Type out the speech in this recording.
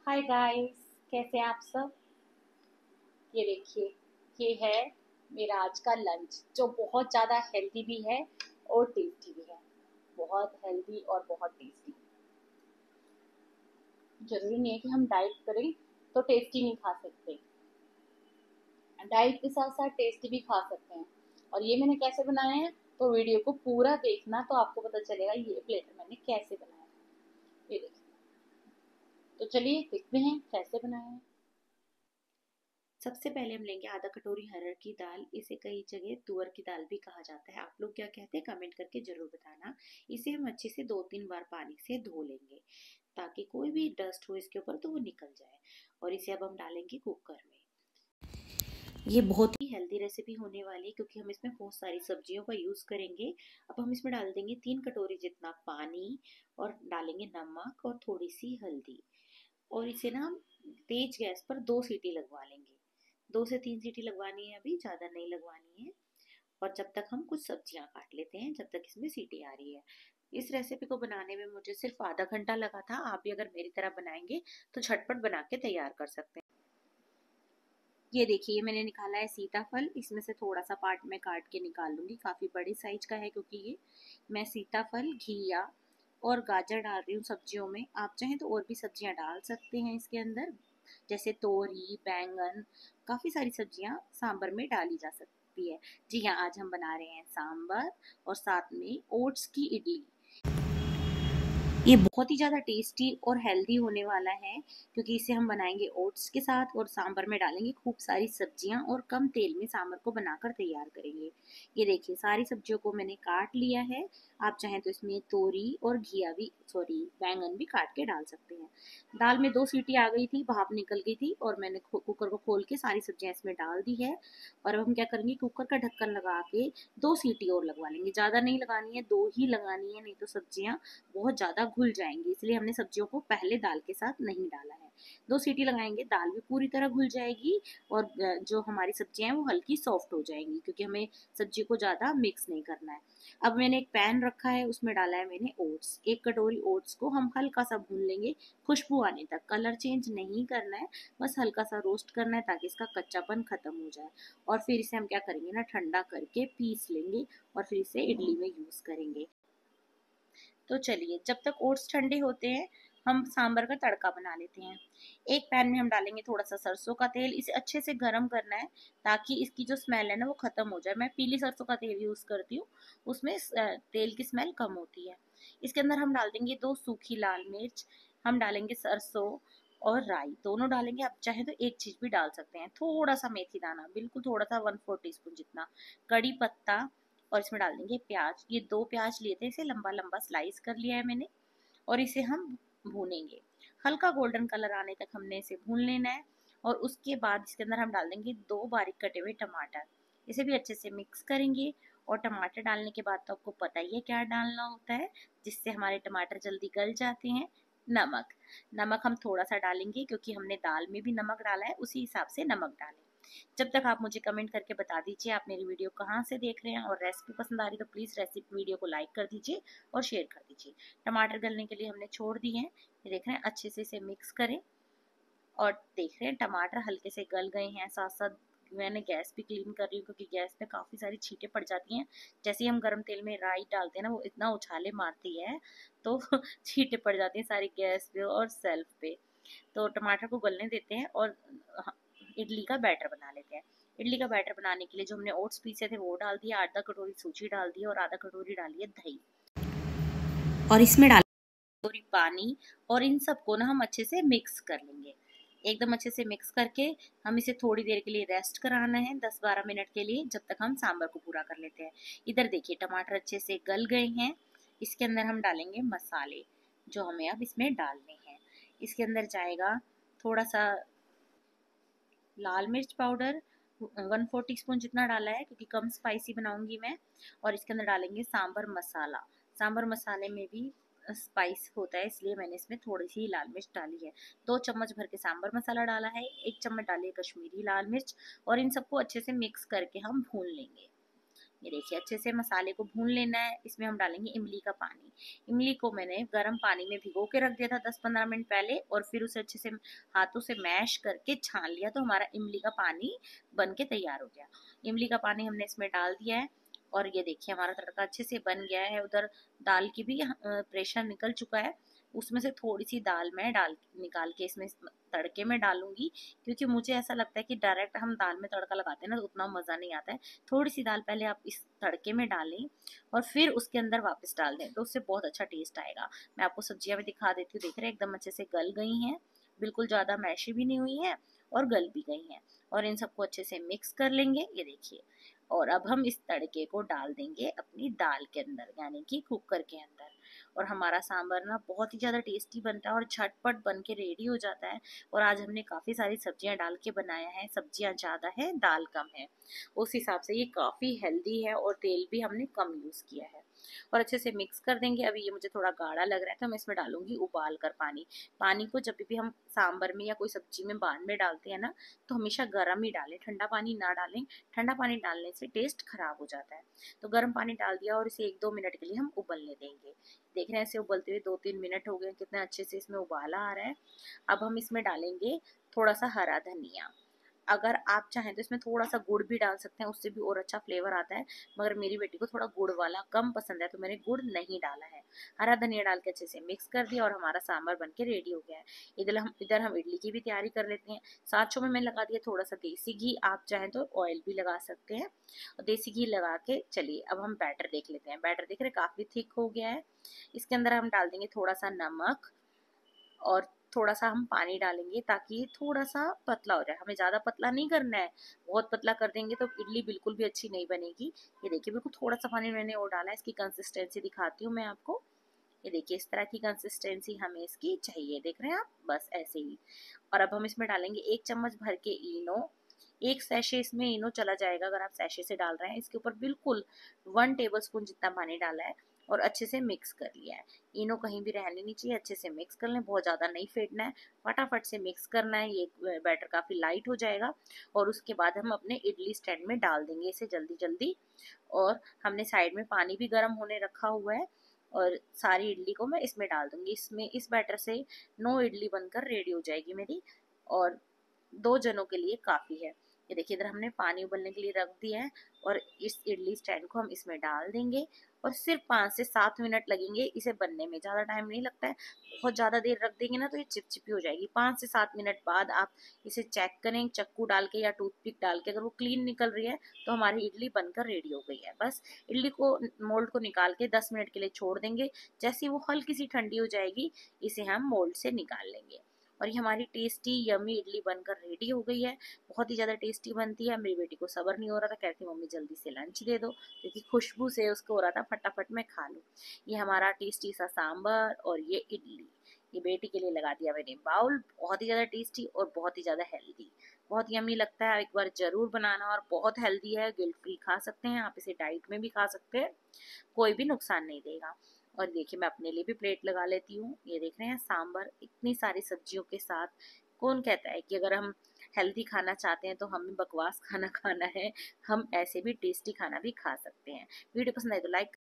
Hi guys, कैसे हैं आप सब। ये देखिए, ये है मेरा आज का लंच जो बहुत ज़्यादा हेल्दी भी है और टेस्टी भी है। बहुत हेल्दी और बहुत टेस्टी। जरूरी नहीं है कि हम डाइट करें तो टेस्टी नहीं खा सकते। डाइट के साथ साथ टेस्टी भी खा सकते हैं। और ये मैंने कैसे बनाया है, तो वीडियो को पूरा देखना तो आपको पता चलेगा ये प्लेटर मैंने कैसे बनाया है। ये देखिए, तो चलिए देखते हैं कैसे बनाया है। सबसे पहले हम लेंगे आधा कटोरी हरहर की दाल। इसे कई जगह तुअर की दाल भी कहा जाता है। आप लोग क्या कहते हैं कमेंट करके जरूर बताना। इसे हम अच्छे से 2-3 बार पानी से धो लेंगे ताकि कोई भी डस्ट हो इसके ऊपर तो वो निकल जाए। और इसे अब हम डालेंगे कुकर में। ये बहुत ही हेल्दी रेसिपी होने वाली है क्योंकि हम इसमें बहुत सारी सब्जियों का यूज करेंगे। अब हम इसमें डाल देंगे 3 कटोरी जितना पानी और डालेंगे नमक और थोड़ी सी हल्दी। और इसे ना हम तेज गैस पर 2 सीटी लगवा लेंगे। 2 से 3 सीटी लगवानी है, अभी ज़्यादा नहीं लगवानी है। और जब तक हम कुछ सब्जियां काट लेते हैं, जब तक इसमें सीटी आ रही है। इस रेसिपी को बनाने में मुझे सिर्फ आधा घंटा लगा था। आप भी अगर मेरी तरह बनाएंगे तो झटपट बना के तैयार कर सकते हैं। ये देखिए, मैंने निकाला है सीताफल। इसमें से थोड़ा सा पार्ट मैं काट के निकाल लूंगी। काफ़ी बड़ी साइज का है क्योंकि ये मैं सीताफल, घिया और गाजर डाल रही हूँ सब्जियों में। आप चाहें तो और भी सब्जियां डाल सकते हैं इसके अंदर, जैसे तोरी, बैंगन। काफ़ी सारी सब्जियां सांबर में डाली जा सकती है। जी हाँ, आज हम बना रहे हैं सांबर और साथ में ओट्स की इडली। ये बहुत ही ज़्यादा टेस्टी और हेल्दी होने वाला है क्योंकि इसे हम बनाएंगे ओट्स के साथ और सांभर में डालेंगे खूब सारी सब्जियां और कम तेल में सांभर को बनाकर तैयार करेंगे। ये देखिए, सारी सब्जियों को मैंने काट लिया है। आप चाहें तो इसमें तोरी और घिया भी, सॉरी, बैंगन भी काट के डाल सकते हैं। दाल में 2 सीटी आ गई थी, भाप निकल गई थी और मैंने कुकर को खोल के सारी सब्जियां इसमें डाल दी है। और अब हम क्या करेंगे, कुकर का ढक्कन लगा के 2 सीटी और लगवा लेंगे। ज़्यादा नहीं लगानी है, 2 ही लगानी है, नहीं तो सब्जियां बहुत ज़्यादा घुल जाएंगी। इसलिए हमने सब्जियों को पहले दाल के साथ नहीं डाला है। 2 सीटी लगाएंगे, दाल भी पूरी तरह घुल जाएगी और जो हमारी सब्जियां हैं वो हल्की सॉफ्ट हो जाएंगी क्योंकि हमें सब्जी को ज़्यादा मिक्स नहीं करना है। अब मैंने एक पैन रखा है, उसमें डाला है मैंने ओट्स। 1 कटोरी ओट्स को हम हल्का सा भून लेंगे, खुशबू आने तक। कलर चेंज नहीं करना है, बस हल्का सा रोस्ट करना है ताकि इसका कच्चापन खत्म हो जाए। और फिर इसे हम क्या करेंगे ना, ठंडा करके पीस लेंगे और फिर इसे इडली में यूज़ करेंगे। तो चलिए, जब तक ओट्स ठंडे होते हैं हम सांबर का तड़का बना लेते हैं। एक पैन में हम डालेंगे थोड़ा सा सरसों का तेल। इसे अच्छे से गर्म करना है ताकि इसकी जो स्मेल है ना वो खत्म हो जाए। मैं पीली सरसों का तेल यूज करती हूँ, उसमें तेल की स्मेल कम होती है। इसके अंदर हम डाल देंगे 2 सूखी लाल मिर्च। हम डालेंगे सरसों और राई, दोनों डालेंगे। आप चाहे तो एक चीज भी डाल सकते हैं, थोड़ा सा मेथी दाना, बिल्कुल थोड़ा सा, 1/4 टीस्पून जितना। कड़ी पत्ता। और इसमें डाल देंगे प्याज। ये 2 प्याज लिए थे, इसे लंबा लंबा स्लाइस कर लिया है मैंने। और इसे हम भूनेंगे, हल्का गोल्डन कलर आने तक हमने इसे भून लेना है। और उसके बाद इसके अंदर हम डाल देंगे 2 बारीक कटे हुए टमाटर। इसे भी अच्छे से मिक्स करेंगे। और टमाटर डालने के बाद तो आपको पता ही है क्या डालना होता है जिससे हमारे टमाटर जल्दी गल जाते हैं। नमक। नमक हम थोड़ा सा डालेंगे क्योंकि हमने दाल में भी नमक डाला है, उसी हिसाब से नमक डालें। जब तक आप मुझे कमेंट करके बता दीजिए आप मेरी वीडियो कहाँ से देख रहे हैं और रेसिपी पसंद आ रही तो प्लीज़ रेसिपी वीडियो को लाइक कर दीजिए और शेयर कर दीजिए। टमाटर गलने के लिए हमने छोड़ दिए हैं। ये देख रहे हैं, अच्छे से इसे मिक्स करें। और देख रहे हैं टमाटर हल्के से गल गए हैं। साथ साथ मैंने गैस भी क्लीन कर रही हूँ क्योंकि गैस पे काफ़ी सारी छींटे पड़ जाती हैं। जैसे ही हम गर्म तेल में राई डालते हैं ना, वो इतना उछाले मारती है तो छींटे पड़ जाती हैं सारी गैस पे और सेल्फ पे। तो टमाटर को गलने देते हैं और इडली का बैटर बना लेते हैं। इडली का बैटर बनाने के लिए जो हमने ओट्स पीसे थे वो डाल दिया, आधा कटोरी सूजी डाल दी और आधा कटोरी डाली है दही। और इसमें डाल कटोरी पानी। और इन सबको ना हम अच्छे से मिक्स कर लेंगे। एकदम अच्छे से मिक्स करके हम इसे थोड़ी देर के लिए रेस्ट कराना है, 10-12 मिनट के लिए, जब तक हम सांभर को पूरा कर लेते हैं। इधर देखिए, टमाटर अच्छे से गल गए हैं। इसके अंदर हम डालेंगे मसाले जो हमें अब इसमें डालने हैं। इसके अंदर जाएगा थोड़ा सा लाल मिर्च पाउडर, 1/4 टीस्पून जितना डाला है क्योंकि कम स्पाइसी बनाऊंगी मैं। और इसके अंदर डालेंगे सांभर मसाला। सांभर मसाले में भी स्पाइस होता है, इसलिए मैंने इसमें थोड़ी सी लाल मिर्च डाली है। 2 चम्मच भर के सांभर मसाला डाला है, 1 चम्मच डाली है कश्मीरी लाल मिर्च। और इन सबको अच्छे से मिक्स करके हम भून लेंगे। ये देखिए अच्छे से मसाले को भून लेना है। इसमें हम डालेंगे इमली का पानी। इमली को मैंने गर्म पानी में भिगो के रख दिया था 10-15 मिनट पहले, और फिर उसे अच्छे से हाथों से मैश करके छान लिया, तो हमारा इमली का पानी बन के तैयार हो गया। इमली का पानी हमने इसमें डाल दिया है, और ये देखिए हमारा तड़का अच्छे से बन गया है। उधर दाल की भी प्रेशर निकल चुका है। उसमें से थोड़ी सी दाल मैं निकाल के इसमें तड़के में डालूंगी, क्योंकि मुझे ऐसा लगता है कि डायरेक्ट हम दाल में तड़का लगाते हैं ना तो उतना मज़ा नहीं आता है। थोड़ी सी दाल पहले आप इस तड़के में डालें और फिर उसके अंदर वापस डाल दें, तो उससे बहुत अच्छा टेस्ट आएगा। मैं आपको सब्जियां भी दिखा देती हूँ। देख रहे हैं एकदम अच्छे से गल गई हैं, बिल्कुल ज़्यादा मैशी भी नहीं हुई है और गल भी गई हैं। और इन सबको अच्छे से मिक्स कर लेंगे, ये देखिए। और अब हम इस तड़के को डाल देंगे अपनी दाल के अंदर, यानी कि कुकर के अंदर। और हमारा सांभर ना बहुत ही ज़्यादा टेस्टी बनता है और झटपट बन के रेडी हो जाता है। और आज हमने काफ़ी सारी सब्जियां डाल के बनाया है, सब्जियां ज़्यादा है दाल कम है, उस हिसाब से ये काफ़ी हेल्दी है और तेल भी हमने कम यूज़ किया है। और अच्छे से मिक्स कर देंगे। अभी ये मुझे थोड़ा गाढ़ा लग रहा है तो मैं इसमें डालूंगी उबाल कर पानी। पानी को जब भी हम सांभर में या कोई सब्जी में बाद में डालते हैं ना, तो हमेशा गर्म ही डालें, ठंडा पानी ना डालें। ठंडा पानी डालने से टेस्ट खराब हो जाता है। तो गर्म पानी डाल दिया और इसे 1-2 मिनट के लिए हम उबलने देंगे। देख रहे हैं इसे उबलते हुए 2-3 मिनट हो गए, कितना अच्छे से इसमें उबाला आ रहा है। अब हम इसमें डालेंगे थोड़ा सा हरा धनिया। अगर आप चाहें तो इसमें थोड़ा सा गुड़ भी डाल सकते हैं, उससे भी और अच्छा फ्लेवर आता है। मगर मेरी बेटी को थोड़ा गुड़ वाला कम पसंद है, तो मैंने गुड़ नहीं डाला है। हरा धनिया डाल के अच्छे से मिक्स कर दिया और हमारा सांभर बन के रेडी हो गया है। इधर हम इडली की भी तैयारी कर लेते हैं। साँचों में मैंने लगा दिया थोड़ा सा देसी घी, आप चाहें तो ऑयल भी लगा सकते हैं। और देसी घी लगा के चलिए अब हम बैटर देख लेते हैं। बैटर देख रहे काफ़ी थिक हो गया है। इसके अंदर हम डाल देंगे थोड़ा सा नमक, और थोड़ा सा हम पानी डालेंगे ताकि ये थोड़ा सा पतला हो जाए। हमें ज़्यादा पतला नहीं करना है, बहुत पतला कर देंगे तो इडली बिल्कुल भी अच्छी नहीं बनेगी। ये देखिए बिल्कुल थोड़ा सा पानी मैंने और डाला है। इसकी कंसिस्टेंसी दिखाती हूँ मैं आपको। ये देखिए इस तरह की कंसिस्टेंसी हमें इसकी चाहिए, देख रहे हैं आप, बस ऐसे ही। और अब हम इसमें डालेंगे 1 चम्मच भर के इनो। 1 सैशे इसमें इनो चला जाएगा अगर आप सैशे से डाल रहे हैं। इसके ऊपर बिल्कुल 1 टेबलस्पून जितना पानी डाला है और अच्छे से मिक्स कर लिया है। इनो कहीं भी रहने नहीं चाहिए, अच्छे से मिक्स कर लें, बहुत ज़्यादा नहीं फेंटना है, फटाफट से मिक्स करना है। ये बैटर काफ़ी लाइट हो जाएगा और उसके बाद हम अपने इडली स्टैंड में डाल देंगे इसे जल्दी जल्दी। और हमने साइड में पानी भी गर्म होने रखा हुआ है, और सारी इडली को मैं इसमें डाल दूंगी। इसमें इस बैटर से 9 इडली बनकर रेडी हो जाएगी मेरी, और 2 जनों के लिए काफ़ी है। ये देखिए इधर हमने पानी उबलने के लिए रख दिया है और इस इडली स्टैंड को हम इसमें डाल देंगे। और सिर्फ 5 से 7 मिनट लगेंगे इसे बनने में, ज़्यादा टाइम नहीं लगता है। बहुत ज़्यादा देर रख देंगे ना तो ये चिपचिपी हो जाएगी। 5 से 7 मिनट बाद आप इसे चेक करें चक्कू डाल के या टूथपिक डाल के, अगर वो क्लीन निकल रही है तो हमारी इडली बनकर रेडी हो गई है। बस इडली को, मोल्ड को निकाल के 10 मिनट के लिए छोड़ देंगे। जैसे ही वो हल्की सी ठंडी हो जाएगी इसे हम मोल्ड से निकाल लेंगे। और ये हमारी टेस्टी यमी इडली बनकर रेडी हो गई है। बहुत ही ज़्यादा टेस्टी बनती है। मेरी बेटी को सब्र नहीं हो रहा था, कहती मम्मी जल्दी से लंच दे दो, क्योंकि खुशबू से उसको हो रहा था फटाफट मैं खा लूँ। ये हमारा टेस्टी सा सांभर और ये इडली, ये बेटी के लिए लगा दिया मैंने बाउल। बहुत ही ज़्यादा टेस्टी और बहुत ही ज़्यादा हेल्दी, बहुत यमी लगता है। एक बार ज़रूर बनाना, और बहुत हेल्दी है, गिल्ट फ्री खा सकते हैं आप इसे, डाइट में भी खा सकते हैं, कोई भी नुकसान नहीं देगा। और देखिए मैं अपने लिए भी प्लेट लगा लेती हूँ। ये देख रहे हैं सांभर इतनी सारी सब्जियों के साथ। कौन कहता है कि अगर हम हेल्दी खाना चाहते हैं तो हमें बकवास खाना खाना है, हम ऐसे भी टेस्टी खाना भी खा सकते हैं। वीडियो पसंद आए तो लाइक